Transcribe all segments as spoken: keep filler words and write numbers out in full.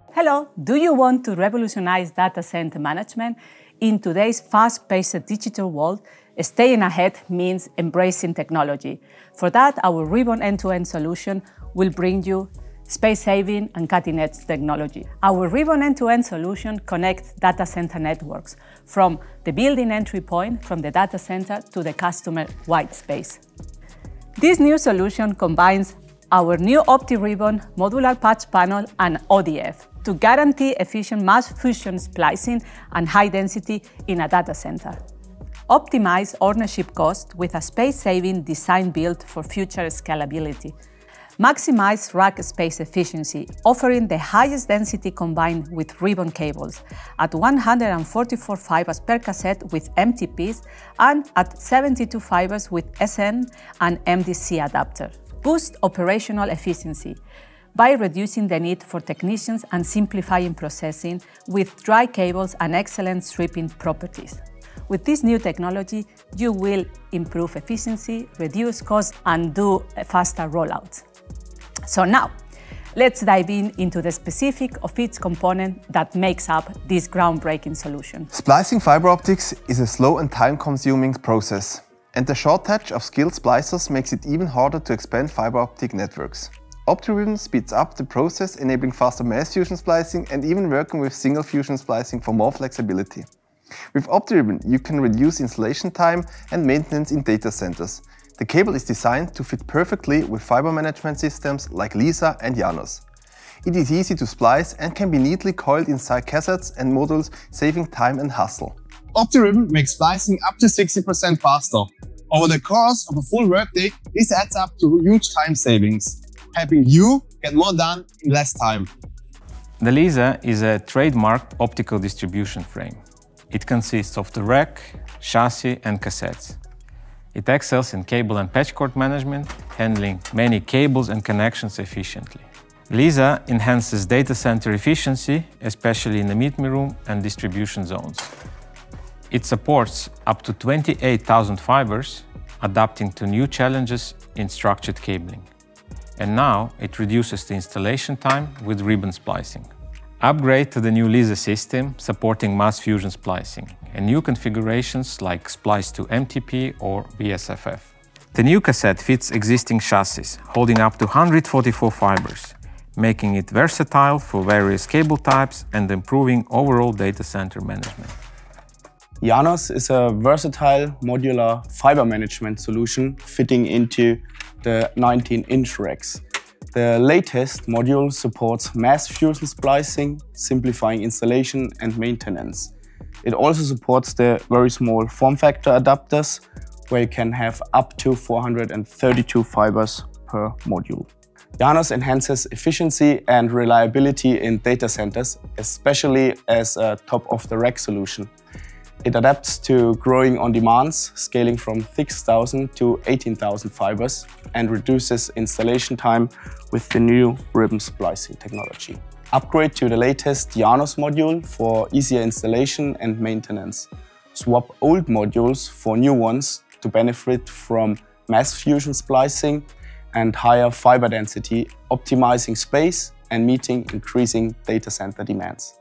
Hello, do you want to revolutionize data center management? In today's fast-paced digital world, staying ahead means embracing technology. For that, our Ribbon end-to-end solution will bring you space-saving and cutting-edge technology. Our Ribbon end-to-end solution connects data center networks from the building entry point from the data center to the customer white space. This new solution combines our new OptiRibbon modular patch panel and O D F to guarantee efficient mass fusion splicing and high density in a data center. Optimize ownership cost with a space-saving design built for future scalability. Maximize rack space efficiency, offering the highest density combined with ribbon cables at one hundred forty-four fibers per cassette with M T Ps and at seventy-two fibers with S N and M D C adapter. Boost operational efficiency by reducing the need for technicians and simplifying processing with dry cables and excellent stripping properties. With this new technology, you will improve efficiency, reduce costs, and do faster rollouts. So now, let's dive in into the specific of each component that makes up this groundbreaking solution. Splicing fiber optics is a slow and time-consuming process, and the shortage of skilled splicers makes it even harder to expand fiber optic networks. OptiRibbon speeds up the process, enabling faster mass fusion splicing and even working with single fusion splicing for more flexibility. With OptiRibbon, you can reduce installation time and maintenance in data centers. The cable is designed to fit perfectly with fiber management systems like LISA and IANOS. It is easy to splice and can be neatly coiled inside cassettes and modules, saving time and hassle. OptiRibbon makes splicing up to sixty percent faster. Over the course of a full workday, this adds up to huge time savings, helping you get more done in less time. The LISA is a trademarked optical distribution frame. It consists of the rack, chassis and cassettes. It excels in cable and patch cord management, handling many cables and connections efficiently. LISA enhances data center efficiency, especially in the meet-me room and distribution zones. It supports up to twenty-eight thousand fibers, adapting to new challenges in structured cabling. And now it reduces the installation time with ribbon splicing. Upgrade to the new LISA system supporting mass fusion splicing and new configurations like Splice to M T P or V S F F. The new cassette fits existing chassis, holding up to one hundred forty-four fibers, making it versatile for various cable types and improving overall data center management. IANOS is a versatile modular fiber management solution fitting into the nineteen inch racks. The latest module supports mass fusion splicing, simplifying installation and maintenance. It also supports the very small form factor adapters, where you can have up to four hundred thirty-two fibers per module. IANOS enhances efficiency and reliability in data centers, especially as a top-of-the-rack solution. It adapts to growing on demands, scaling from six thousand to eighteen thousand fibers, and reduces installation time with the new ribbon splicing technology. Upgrade to the latest IANOS module for easier installation and maintenance. Swap old modules for new ones to benefit from mass fusion splicing and higher fiber density, optimizing space and meeting increasing data center demands.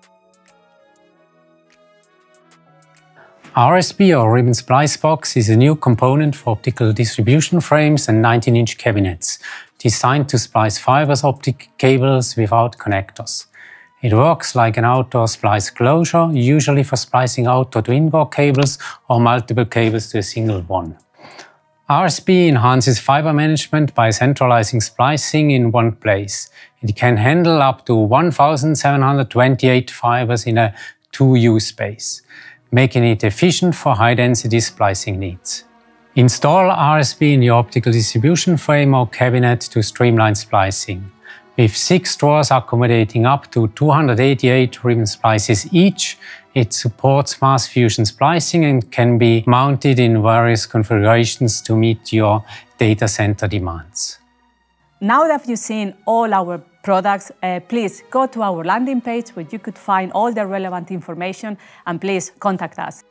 R S B or Ribbon Splice Box is a new component for optical distribution frames and nineteen inch cabinets, designed to splice fibers optic cables without connectors. It works like an outdoor splice closure, usually for splicing outdoor to indoor cables or multiple cables to a single one. R S B enhances fiber management by centralizing splicing in one place. It can handle up to one thousand seven hundred twenty-eight fibers in a two U space, making it efficient for high-density splicing needs. Install R S B in your optical distribution frame or cabinet to streamline splicing. With six drawers accommodating up to two hundred eighty-eight ribbon splices each, it supports mass fusion splicing and can be mounted in various configurations to meet your data center demands. Now that you've seen all our products, uh, please go to our landing page where you could find all the relevant information, and please contact us.